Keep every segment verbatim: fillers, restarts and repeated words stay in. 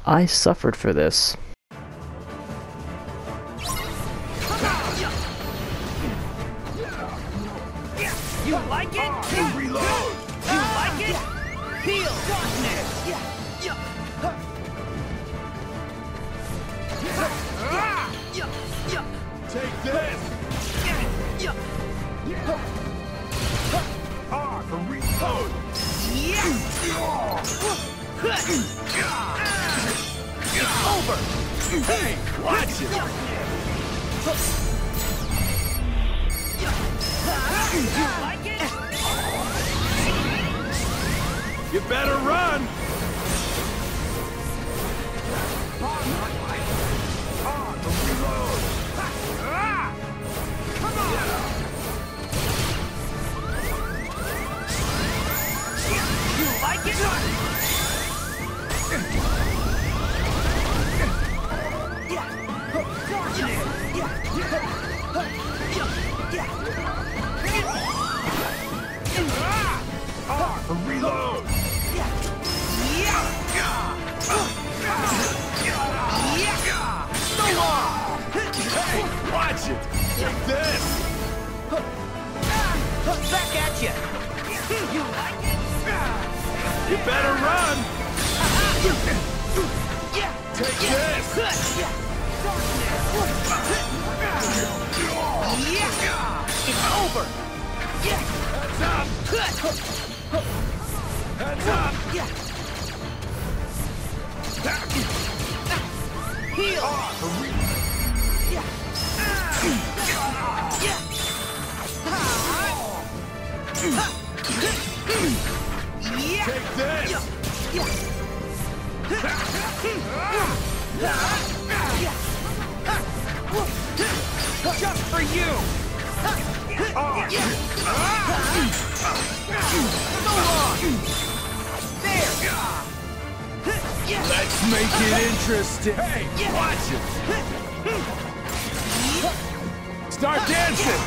I suffered for this. You like it? Reload! You like it? Heal! Darkness! Take this! R for reload! It's over! Hey, watch it! You like it? You better run! R for reload! Come on! You like it? R for reload! So long! Hey, watch it! Take this! Back at you! You like it? You better run! Take this! It's over! Heads up! Heads up! Heal! R for reload! Take this! Just for you! R. So long! There! Let's make it interesting! Hey, watch it! Start dancing!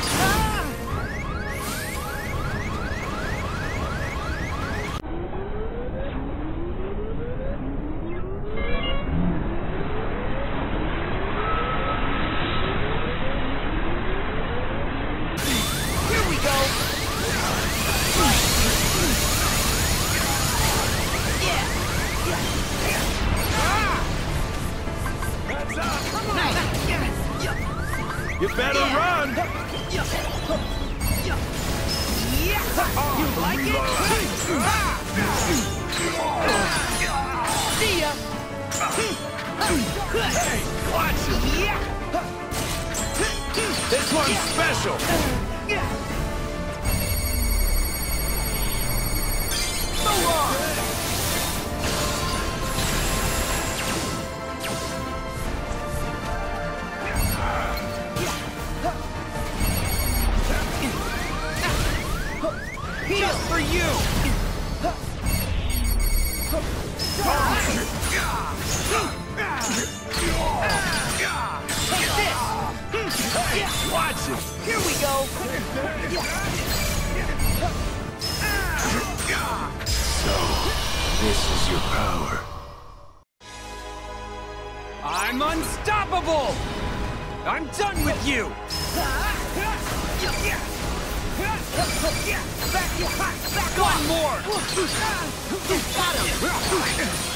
Here we go! Heads up! Come on! You better run! You like it? See ya! Hey, watch it! This one's special! So long! Heal for you! Take this! Hey, watch it! Here we go! So, this is your power. I'm unstoppable! I'm done with you! Back, back, one more! Got him!